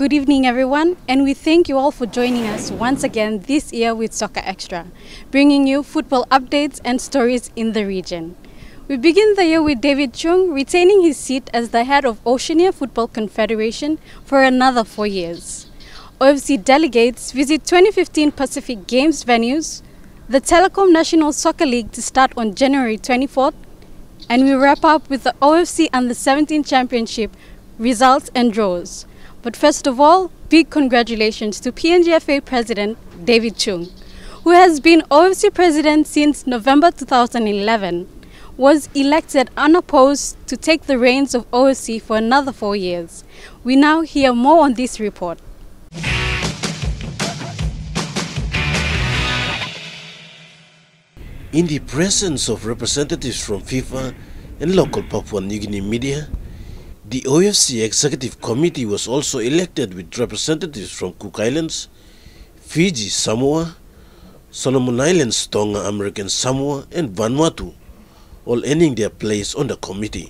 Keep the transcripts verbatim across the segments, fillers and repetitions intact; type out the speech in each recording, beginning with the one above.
Good evening, everyone, and we thank you all for joining us once again this year with Soka Xtra, bringing you football updates and stories in the region. We begin the year with David Chung retaining his seat as the head of Oceania Football Confederation for another four years. O F C delegates visit twenty fifteen Pacific Games venues, the Telikom National Soccer League to start on January twenty-fourth, and we wrap up with the O F C U seventeen Championship results and draws. But first of all, big congratulations to P N G F A President David Chung, who has been O F C President since November two thousand eleven, was elected unopposed to take the reins of O F C for another four years. We now hear more on this report. In the presence of representatives from FIFA and local Papua New Guinea media, the O F C Executive Committee was also elected with representatives from Cook Islands, Fiji, Samoa, Solomon Islands, Tonga, American Samoa, and Vanuatu, all earning their place on the committee.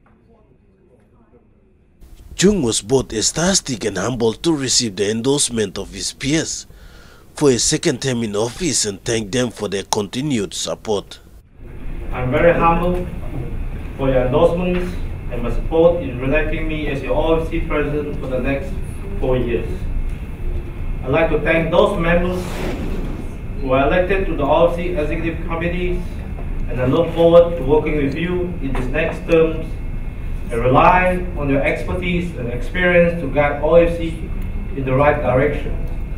Chung was both ecstatic and humbled to receive the endorsement of his peers for a second term in office and thanked them for their continued support. I'm very humbled for your endorsements and my support in electing me as your O F C President for the next four years. I'd like to thank those members who were elected to the O F C Executive Committees, and I look forward to working with you in these next terms and rely on your expertise and experience to guide O F C in the right direction.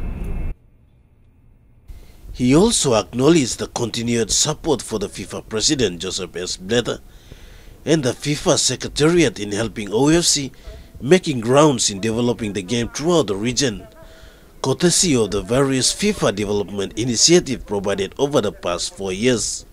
He also acknowledged the continued support for the FIFA President Joseph S. Blatter and the FIFA Secretariat in helping O F C making grounds in developing the game throughout the region, courtesy of the various FIFA development initiatives provided over the past four years.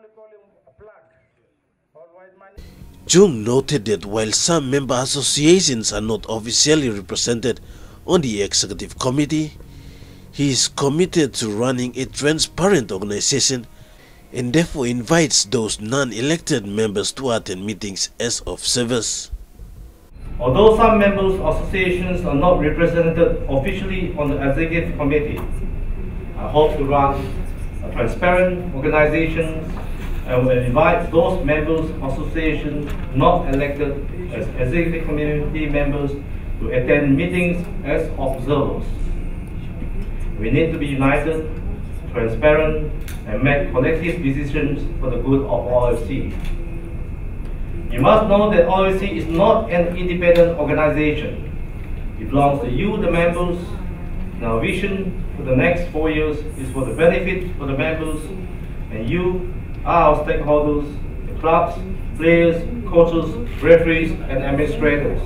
Chung noted that while some member associations are not officially represented on the Executive Committee, he is committed to running a transparent organization and therefore invites those non-elected members to attend meetings as observers. Although some members' associations are not represented officially on the Executive Committee, I hope to run a transparent organization and will invite those members' associations not elected as Executive Committee members to attend meetings as observers. We need to be united, transparent, and make collective decisions for the good of O F C. You must know that O F C is not an independent organization. It belongs to you, the members, and our vision for the next four years is for the benefit for the members, and you are our stakeholders, the clubs, players, coaches, referees, and administrators.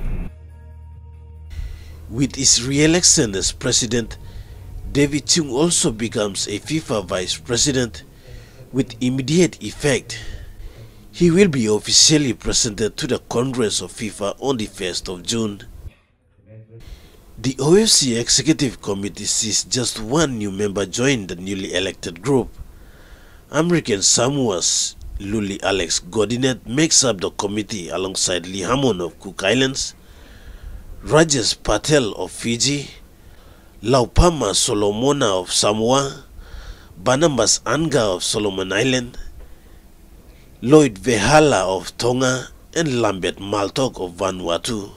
With his re-election as president, David Chung also becomes a FIFA Vice President with immediate effect. He will be officially presented to the Congress of FIFA on the first of June. The O F C Executive Committee sees just one new member join the newly elected group. American Samoa's Luli Alex Godinet makes up the committee alongside Lee Hammond of Cook Islands, Rajesh Patel of Fiji, Laupama Solomona of Samoa, Barnabas Anga of Solomon Island, Lloyd Vehala of Tonga, and Lambert Maltok of Vanuatu.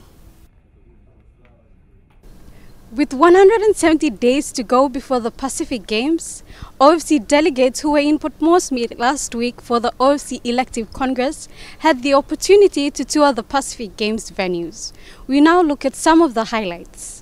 With one hundred seventy days to go before the Pacific Games, O F C delegates who were in Port Moresby last week for the O F C Elective Congress had the opportunity to tour the Pacific Games venues. We now look at some of the highlights.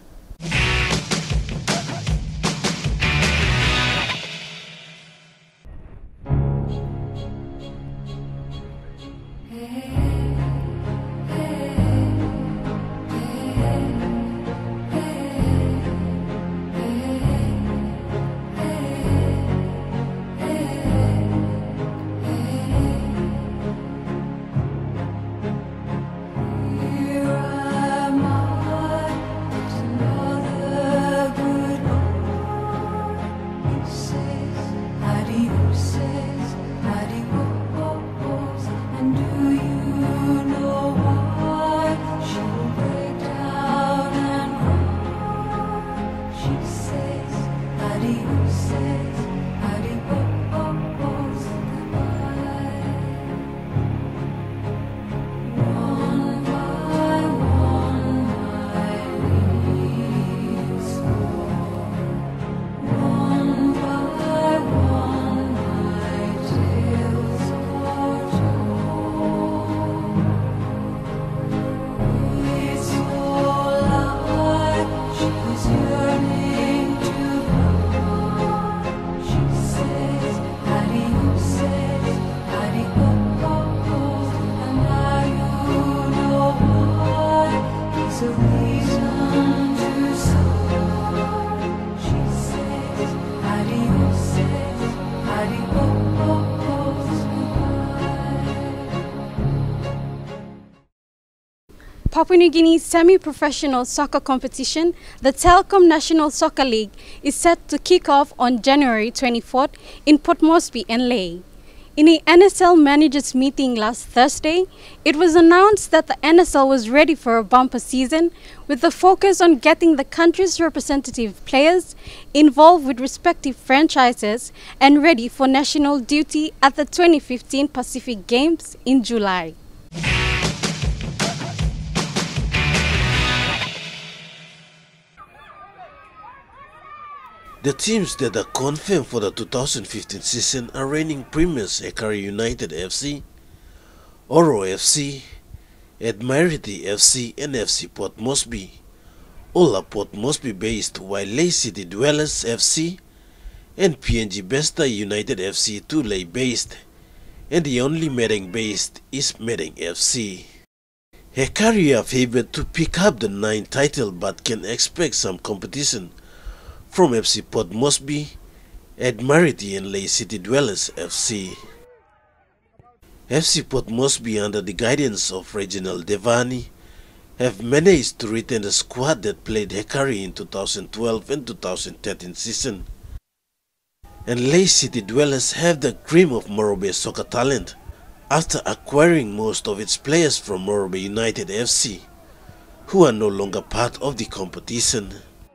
And do you Papua New Guinea's semi-professional soccer competition, the Telikom National Soccer League, is set to kick off on January twenty-fourth in Port Moresby and Lae. In a N S L managers meeting last Thursday, it was announced that the N S L was ready for a bumper season with the focus on getting the country's representative players involved with respective franchises and ready for national duty at the twenty fifteen Pacific Games in July. The teams that are confirmed for the two thousand fifteen season are reigning premiers Hekari United F C, Oro F C, Admiralty F C and F C Port Moresby. All are Port Moresby based, while Lae City Dwellers F C and P N G F A United F C two Lae based, and the only Medang based is Medang F C. Hekari are favoured to pick up the ninth title but can expect some competition from F C Port Moresby, Admiralty and Lae City Dwellers F C. F C Port Moresby, under the guidance of Reginald Devani, have managed to retain the squad that played Hekari in two thousand twelve and two thousand thirteen season. And Lae City Dwellers have the cream of Morobe soccer talent after acquiring most of its players from Morobe United F C, who are no longer part of the competition.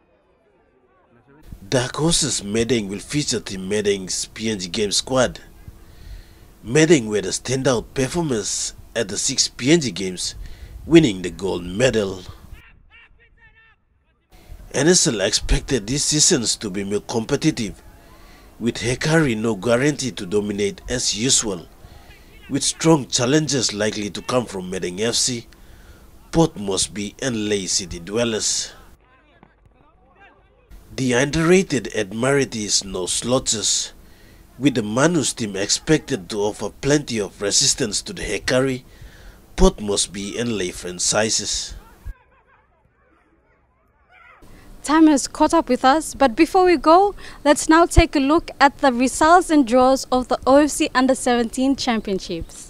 Dark Horses Medang will feature Team Medang's P N G Game squad. Medang were the standout performers at the six P N G Games, winning the gold medal. N S L expected these seasons to be more competitive, with Hekari no guarantee to dominate as usual, with strong challenges likely to come from Medang F C, Port Moresby and Lae City Dwellers. The underrated Admiralty is no slouches, with the Manus team expected to offer plenty of resistance to the Hekari, Port Moresby and Lae franchises. Time has caught up with us, but before we go, let's now take a look at the results and draws of the O F C Under seventeen Championships.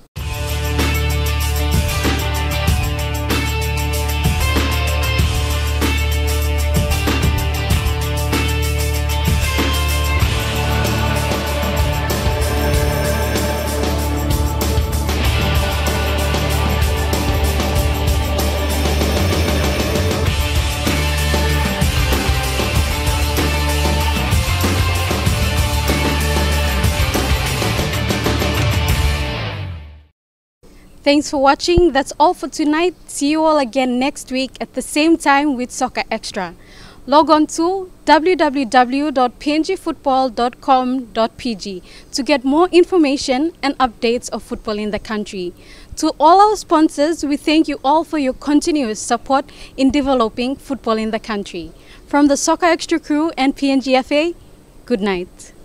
Thanks for watching. That's all for tonight. See you all again next week at the same time with Soka Xtra. Log on to w w w dot p n g football dot com dot p g to get more information and updates of football in the country. To all our sponsors, we thank you all for your continuous support in developing football in the country. From the Soka Xtra crew and P N G F A, good night.